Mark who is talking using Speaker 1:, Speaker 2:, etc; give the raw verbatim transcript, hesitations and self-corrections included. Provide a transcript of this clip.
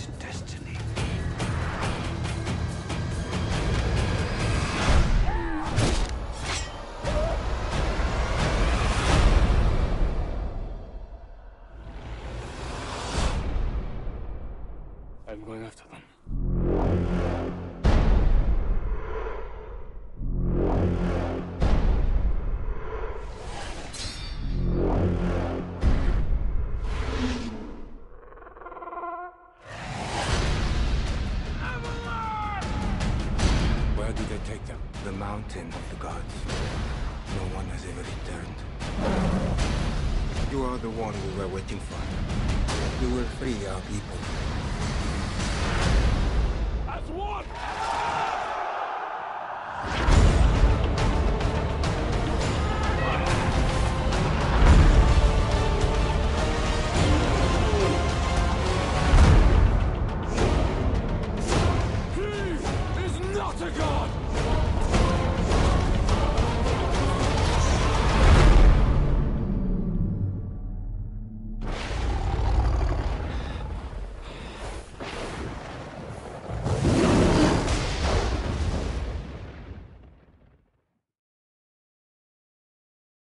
Speaker 1: great destiny. I'm going after them.
Speaker 2: Where do they take them? The mountain of the gods. No one has ever returned. You are the one we were waiting for. You will free our people.